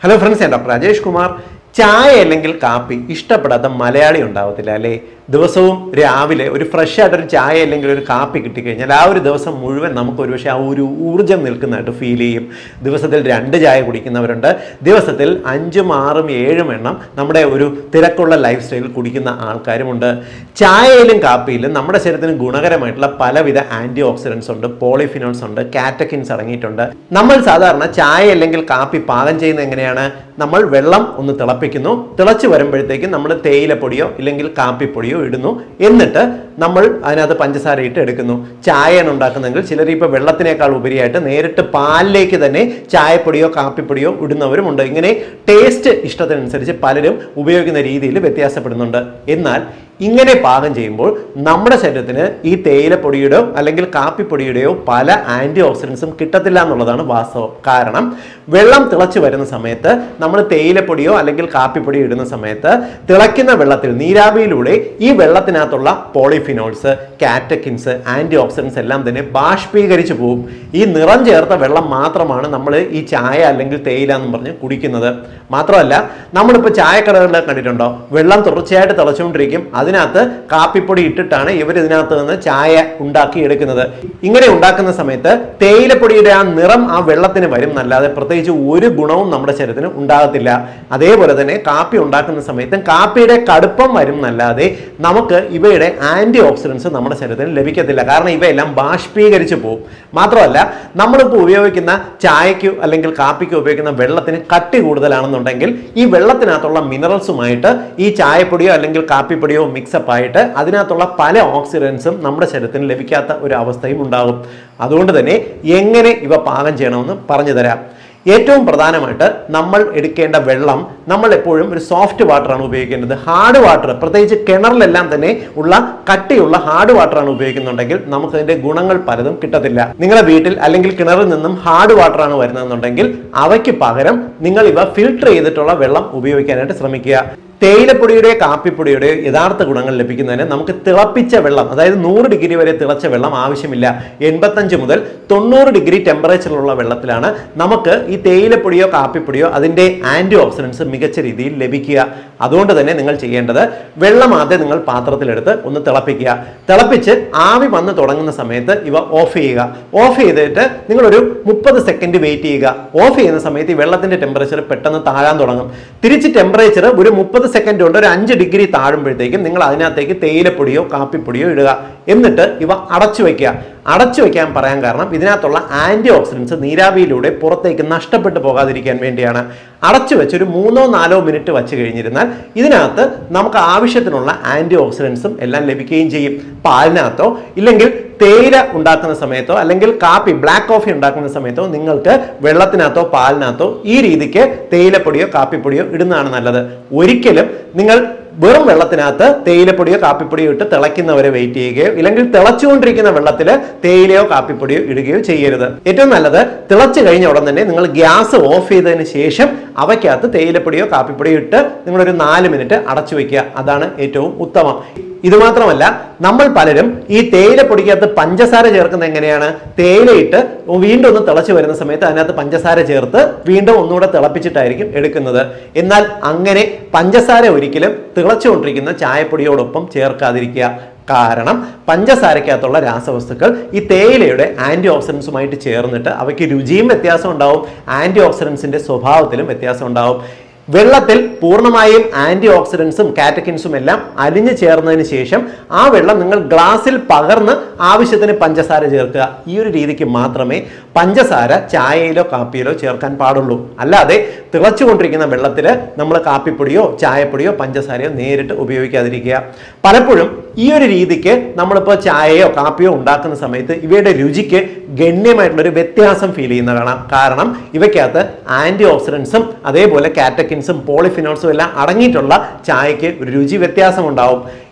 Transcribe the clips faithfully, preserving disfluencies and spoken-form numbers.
Hello friends, ഞാൻ doctor Rajesh Kumar. ചായ അല്ലെങ്കിൽ കാപ്പി ഇഷ്ടപ്പെടാത്ത മലയാളി ഉണ്ടാവത്തില്ല അല്ലേ? ദിവസവും രാവിലെ ഒരു ഫ്രഷ് ആയിട്ടൊരു ചായ അല്ലെങ്കിൽ ഒരു കാപ്പി കിട്ടിക്കഴിഞ്ഞാൽ ആ ഒരു ദിവസം മുഴുവൻ നമുക്ക് ഒരുപക്ഷെ ആ ഒരു ഊർജ്ജം നിൽക്കുന്നതായിട്ട് ഫീൽ ചെയ്യും. ദിവസത്തിൽ രണ്ട് ചായ കുടിക്കുന്നവരുണ്ട്, ദിവസത്തിൽ അഞ്ചും ആറും ഏഴും എണ്ണം നമ്മുടെ ഒരു തിരക്കുള്ള ലൈഫ് സ്റ്റൈലിൽ കുടിക്കുന്ന ആൾക്കാരുമുണ്ട്. ചായയിലും കാപ്പിയിലും നമ്മുടെ ശരീരത്തിന് ഗുണകരമായിട്ടുള്ള പലവിധ ആൻറ്റി ഓക്സിഡൻസ് ഉണ്ട്, പോളിഫിനോൾസ് ഉണ്ട്, കാറ്റക്കിൻസ് അടങ്ങിയിട്ടുണ്ട്. നമ്മൾ സാധാരണ ചായ അല്ലെങ്കിൽ കാപ്പി പാകം ചെയ്യുന്നത് എങ്ങനെയാണ്? നമ്മൾ വെള്ളം ഒന്ന് തിളപ്പിക്കുന്നു, തിളച്ച് വരുമ്പോഴത്തേക്കും നമ്മൾ തേയിലപ്പൊടിയോ ഇല്ലെങ്കിൽ കാപ്പിപ്പൊടിയോ ഇടുന്നു, എന്നിട്ട് നമ്മൾ അതിനകത്ത് പഞ്ചസാര ഇട്ട് എടുക്കുന്നു. ചായയാണ് ഉണ്ടാക്കുന്നതെങ്കിൽ ചിലർ ഇപ്പോൾ വെള്ളത്തിനേക്കാൾ ഉപരിയായിട്ട് നേരിട്ട് പാലിലേക്ക് തന്നെ ചായപ്പൊടിയോ കാപ്പിപ്പൊടിയോ ഇടുന്നവരുമുണ്ട്. ഇങ്ങനെ ടേസ്റ്റ് ഇഷ്ടത്തിനനുസരിച്ച് പലരും ഉപയോഗിക്കുന്ന രീതിയിൽ വ്യത്യാസപ്പെടുന്നുണ്ട്. എന്നാൽ ഇങ്ങനെ പാകം ചെയ്യുമ്പോൾ നമ്മുടെ ശരീരത്തിന് ഈ തേയിലപ്പൊടിയുടെയോ അല്ലെങ്കിൽ കാപ്പിപ്പൊടിയുടെയോ പല ആൻറ്റി ഓക്സിഡൻസും കിട്ടത്തില്ല എന്നുള്ളതാണ് വാസ്തവം. കാരണം വെള്ളം തിളച്ച് വരുന്ന സമയത്ത് നമ്മൾ തേയിലപ്പൊടിയോ അല്ലെങ്കിൽ കാപ്പിപ്പൊടിയോ ഇടുന്ന സമയത്ത് തിളയ്ക്കുന്ന വെള്ളത്തിൽ നീരാവിയിലൂടെ ഈ വെള്ളത്തിനകത്തുള്ള പോളിഫിനോൾസ്, കാറ്റക്കിൻസ്, ആൻറ്റി ഓക്സിഡൻസ് എല്ലാം തന്നെ ബാഷ്പീകരിച്ചു പോകും. ഈ നിറം ചേർത്ത വെള്ളം മാത്രമാണ് നമ്മൾ ഈ ചായ അല്ലെങ്കിൽ തേയില എന്ന് പറഞ്ഞ് കുടിക്കുന്നത്. മാത്രമല്ല, നമ്മളിപ്പോൾ ചായക്കടകളിൽ കണ്ടിട്ടുണ്ടോ, വെള്ളം തുടർച്ചയായിട്ട് തിളച്ചുകൊണ്ടിരിക്കും, അതിനകത്ത് കാപ്പിപ്പൊടി ഇട്ടിട്ടാണ് ഇവർ ഇതിനകത്ത് നിന്ന് ചായ ഉണ്ടാക്കി എടുക്കുന്നത്. ഇങ്ങനെ ഉണ്ടാക്കുന്ന സമയത്ത് തേയിലപ്പൊടിയുടെ ആ നിറം ആ വെള്ളത്തിന് വരും എന്നല്ലാതെ പ്രത്യേകിച്ച് ഒരു ഗുണവും നമ്മുടെ ശരീരത്തിന് ഉണ്ടാകത്തില്ല. അതേപോലെ തന്നെ കാപ്പി ഉണ്ടാക്കുന്ന സമയത്തും കാപ്പിയുടെ കടുപ്പം വരും എന്നല്ലാതെ നമുക്ക് ഇവയുടെ ആൻറ്റി ഓക്സിഡൻസ് നമ്മുടെ ശരീരത്തിന് ലഭിക്കത്തില്ല. കാരണം ഇവയെല്ലാം ബാഷ്പീകരിച്ചു പോകും. മാത്രമല്ല, നമ്മളിപ്പോൾ ഉപയോഗിക്കുന്ന ചായക്കോ അല്ലെങ്കിൽ കാപ്പിക്കോ ഉപയോഗിക്കുന്ന വെള്ളത്തിന് കട്ടി കൂടുതലാണെന്നുണ്ടെങ്കിൽ ഈ വെള്ളത്തിനകത്തുള്ള മിനറൽസുമായിട്ട് ഈ ചായപ്പൊടിയോ അല്ലെങ്കിൽ കാപ്പിപ്പൊടിയോ മിക്സപ്പ് ആയിട്ട് അതിനകത്തുള്ള പല ഓക്സിഡൻസും നമ്മുടെ ശരീരത്തിന് ലഭിക്കാത്ത ഒരു അവസ്ഥയും ഉണ്ടാകും. അതുകൊണ്ട് തന്നെ എങ്ങനെ ഇവ പാകം ചെയ്യണമെന്ന് പറഞ്ഞു തരാം. ഏറ്റവും പ്രധാനമായിട്ട് നമ്മൾ എടുക്കേണ്ട വെള്ളം നമ്മൾ എപ്പോഴും ഒരു സോഫ്റ്റ് വാട്ടറാണ് ഉപയോഗിക്കേണ്ടത്. ഹാർഡ് വാട്ടർ, പ്രത്യേകിച്ച് കിണറിലെല്ലാം തന്നെ ഉള്ള കട്ടിയുള്ള ഹാർഡ് വാട്ടറാണ് ഉപയോഗിക്കുന്നുണ്ടെങ്കിൽ നമുക്ക് അതിന്റെ ഗുണങ്ങൾ പലതും കിട്ടത്തില്ല. നിങ്ങളുടെ വീട്ടിൽ അല്ലെങ്കിൽ കിണറിൽ നിന്നും ഹാർഡ് വാട്ടറാണ് വരുന്നതെന്നുണ്ടെങ്കിൽ അവയ്ക്ക് പകരം നിങ്ങൾ ഇവ ഫിൽട്ടർ ചെയ്തിട്ടുള്ള വെള്ളം ഉപയോഗിക്കാനായിട്ട് ശ്രമിക്കുക. തേയിലപ്പൊടിയുടെയോ കാപ്പിപ്പൊടിയുടെയോ യഥാർത്ഥ ഗുണങ്ങൾ ലഭിക്കുന്നതിന് നമുക്ക് തിളപ്പിച്ച വെള്ളം, അതായത് നൂറ് ഡിഗ്രി വരെ തിളച്ച വെള്ളം ആവശ്യമില്ല. എൺപത്തഞ്ച് മുതൽ തൊണ്ണൂറ് ഡിഗ്രി ടെമ്പറേച്ചറിലുള്ള വെള്ളത്തിലാണ് നമുക്ക് ഈ തേയിലപ്പൊടിയോ കാപ്പിപ്പൊടിയോ അതിൻ്റെ ആൻറ്റി ഓക്സിഡൻസ് മികച്ച രീതിയിൽ ലഭിക്കുക. അതുകൊണ്ട് തന്നെ നിങ്ങൾ ചെയ്യേണ്ടത് വെള്ളം ആദ്യം നിങ്ങൾ പാത്രത്തിലെടുത്ത് ഒന്ന് തിളപ്പിക്കുക. തിളപ്പിച്ച് ആവി വന്ന് തുടങ്ങുന്ന സമയത്ത് ഇവ ഓഫ് ചെയ്യുക. ഓഫ് ചെയ്തിട്ട് നിങ്ങളൊരു മുപ്പത് സെക്കൻഡ് വെയിറ്റ് ചെയ്യുക. ഓഫ് ചെയ്യുന്ന സമയത്ത് ഈ വെള്ളത്തിന്റെ ടെമ്പറേച്ചർ പെട്ടെന്ന് താഴാൻ തുടങ്ങും. തിരിച്ച് ടെമ്പറേച്ചർ ഒരു മുപ്പത് സെക്കൻഡ് കൊണ്ട് ഒരു അഞ്ച് ഡിഗ്രി താഴുമ്പോഴത്തേക്കും നിങ്ങൾ അതിനകത്തേക്ക് തേയിലപ്പൊടിയോ കാപ്പിപ്പൊടിയോ ഇടുക. എന്നിട്ട് ഇവ അടച്ചു വയ്ക്കുക. അടച്ചു വയ്ക്കാൻ പറയാൻ കാരണം ഇതിനകത്തുള്ള ആൻറ്റി ഓക്സിഡൻസ് നീരാവിയിലൂടെ പുറത്തേക്ക് നഷ്ടപ്പെട്ടു പോകാതിരിക്കാൻ വേണ്ടിയാണ്. അടച്ചു വെച്ച് ഒരു മൂന്നോ നാലോ മിനിറ്റ് വച്ച് കഴിഞ്ഞിരുന്നാൽ ഇതിനകത്ത് നമുക്ക് ആവശ്യത്തിനുള്ള ആൻറ്റി ഓക്സിഡൻസും എല്ലാം ലഭിക്കുകയും ചെയ്യും. പാലിനകത്തോ ഇല്ലെങ്കിൽ തേയില ഉണ്ടാക്കുന്ന സമയത്തോ അല്ലെങ്കിൽ കാപ്പി ബ്ലാക്ക് കോഫി ഉണ്ടാക്കുന്ന സമയത്തോ നിങ്ങൾക്ക് വെള്ളത്തിനകത്തോ പാലിനകത്തോ ഈ രീതിക്ക് തേയിലപ്പൊടിയോ കാപ്പിപ്പൊടിയോ ഇടുന്നതാണ് നല്ലത്. ഒരിക്കലും നിങ്ങൾ വെറും വെള്ളത്തിനകത്ത് തേയിലപ്പൊടിയോ കാപ്പിപ്പൊടിയോ ഇട്ട് തിളയ്ക്കുന്നവരെ വെയിറ്റ് ചെയ്യുകയോ ഇല്ലെങ്കിൽ തിളച്ചുകൊണ്ടിരിക്കുന്ന വെള്ളത്തിൽ തേയിലയോ കാപ്പിപ്പൊടിയോ ഇടുകയോ ചെയ്യരുത്. ഏറ്റവും നല്ലത് തിളച്ചു കഴിഞ്ഞ ഉടൻ തന്നെ നിങ്ങൾ ഗ്യാസ് ഓഫ് ചെയ്തതിന് ശേഷം അവയ്ക്കകത്ത് തേയിലപ്പൊടിയോ കാപ്പിപ്പൊടിയോ ഇട്ട് നിങ്ങളൊരു നാല് മിനിറ്റ് അടച്ചു വയ്ക്കുക. അതാണ് ഏറ്റവും ഉത്തമം. ഇതുമാത്രമല്ല, നമ്മൾ പലരും ഈ തേയിലപ്പൊടിക്കകത്ത് പഞ്ചസാര ചേർക്കുന്നത് എങ്ങനെയാണ്? തേയിലയിട്ട് വീണ്ടും ഒന്ന് തിളച്ചു വരുന്ന സമയത്ത് അതിനകത്ത് പഞ്ചസാര ചേർത്ത് വീണ്ടും ഒന്നുകൂടെ തിളപ്പിച്ചിട്ടായിരിക്കും എടുക്കുന്നത്. എന്നാൽ അങ്ങനെ പഞ്ചസാര ഒരിക്കലും തിളച്ചുകൊണ്ടിരിക്കുന്ന ചായപ്പൊടിയോടൊപ്പം ചേർക്കാതിരിക്കുക. കാരണം പഞ്ചസാരക്കകത്തുള്ള രാസവസ്തുക്കൾ ഈ തേയിലയുടെ ആൻറ്റി ഓക്സിഡൻസുമായിട്ട് ചേർന്നിട്ട് അവയ്ക്ക് രുചിയും വ്യത്യാസം ഉണ്ടാവും, ആൻറ്റി ഓക്സിഡൻസിന്റെ സ്വഭാവത്തിലും വ്യത്യാസം ഉണ്ടാവും. വെള്ളത്തിൽ പൂർണ്ണമായും ആൻറ്റി ഓക്സിഡൻസും കാറ്റക്കിൻസും എല്ലാം അലിഞ്ഞു ചേർന്നതിന് ശേഷം ആ വെള്ളം നിങ്ങൾ ഗ്ലാസ്സിൽ പകർന്ന് ആവശ്യത്തിന് പഞ്ചസാര ചേർക്കുക. ഈ ഒരു രീതിക്ക് മാത്രമേ പഞ്ചസാര ചായയിലോ കാപ്പിയിലോ ചേർക്കാൻ പാടുള്ളൂ. അല്ലാതെ തിളച്ചുകൊണ്ടിരിക്കുന്ന വെള്ളത്തിൽ നമ്മൾ കാപ്പിപ്പൊടിയോ ചായപ്പൊടിയോ പഞ്ചസാരയോ നേരിട്ട് ഉപയോഗിക്കാതിരിക്കുക. പലപ്പോഴും ഈ ഒരു രീതിക്ക് നമ്മളിപ്പോൾ ചായയോ കാപ്പിയോ ഉണ്ടാക്കുന്ന സമയത്ത് ഇവയുടെ രുചിക്ക് ഗണ്യമായിട്ടുള്ളൊരു വ്യത്യാസം ഫീൽ ചെയ്യുന്ന കാണാം. കാരണം ഇവയ്ക്കകത്ത് ആൻറ്റി ഓക്സിഡൻസും അതേപോലെ കാറ്റക്കിൻസും പോളിഫിനോൾസും എല്ലാം അടങ്ങിയിട്ടുള്ള ചായക്ക് ഒരു രുചി വ്യത്യാസം ഉണ്ടാവും.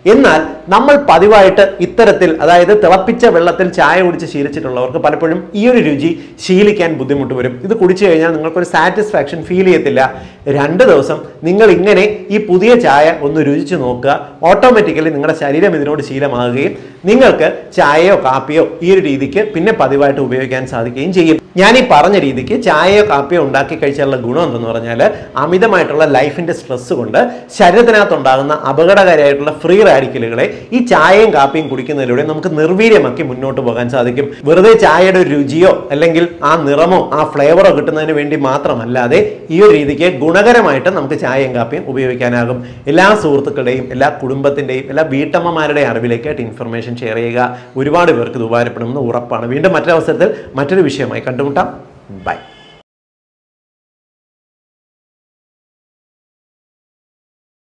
എന്നാൽ നമ്മൾ പതിവായിട്ട് ഇത്തരത്തിൽ അതായത് തിളപ്പിച്ച വെള്ളത്തിൽ ചായ കുടിച്ച് ശീലിച്ചിട്ടുള്ളവർക്ക് പലപ്പോഴും ഈ ഒരു രുചി ശീലിക്കാൻ ബുദ്ധിമുട്ട് വരും. ഇത് കുടിച്ചു കഴിഞ്ഞാൽ നിങ്ങൾക്കൊരു സാറ്റിസ്ഫാക്ഷൻ ഫീൽ ചെയ്യത്തില്ല. രണ്ട് ദിവസം നിങ്ങൾ ഇങ്ങനെ ഈ പുതിയ ചായ ഒന്ന് രുചിച്ച് നോക്കുക. ഓട്ടോമാറ്റിക്കലി നിങ്ങളുടെ ശരീരം ഇതിനോട് ശീലമാകുകയും നിങ്ങൾക്ക് ചായയോ കാപ്പിയോ ഈ ഒരു രീതിക്ക് പിന്നെ പതിവായിട്ട് ഉപയോഗിക്കാൻ സാധിക്കുകയും ചെയ്യും. ഞാൻ ഈ പറഞ്ഞ രീതിക്ക് ചായയോ കാപ്പിയോ ഉണ്ടാക്കി കഴിച്ചാലുള്ള ഗുണം എന്തെന്ന് പറഞ്ഞാൽ അമിതമായിട്ടുള്ള ലൈഫിന്റെ സ്ട്രെസ് കൊണ്ട് ശരീരത്തിനകത്തുണ്ടാകുന്ന അപകടകാരിയായിട്ടുള്ള ഫ്രീ റാഡിക്കലുകളെ ഈ ചായയും കാപ്പിയും കുടിക്കുന്നതിലൂടെ നമുക്ക് നിർവീര്യമാക്കി മുന്നോട്ട് പോകാൻ സാധിക്കും. വെറുതെ ചായയുടെ ഒരു രുചിയോ അല്ലെങ്കിൽ ആ നിറമോ ആ ഫ്ലേവറോ കിട്ടുന്നതിന് വേണ്ടി മാത്രമല്ലാതെ ഈ ഒരു രീതിക്ക് ഗുണകരമായിട്ട് നമുക്ക് ചായയും കാപ്പിയും ഉപയോഗിക്കാനാകും. എല്ലാ സുഹൃത്തുക്കളുടെയും എല്ലാ കുടുംബത്തിന്റെയും എല്ലാ വീട്ടമ്മമാരുടെയും അറിവിലേക്കായിട്ട് ഇൻഫർമേഷൻ ഷെയർ ചെയ്യുക. ഒരുപാട് പേർക്ക് ഇത് ഉപകാരപ്പെടുമെന്ന് ഉറപ്പാണ്. വീണ്ടും മറ്റൊരവസരത്തിൽ മറ്റൊരു വിഷയമായി കണ്ടുമുട്ടാം. ബൈ.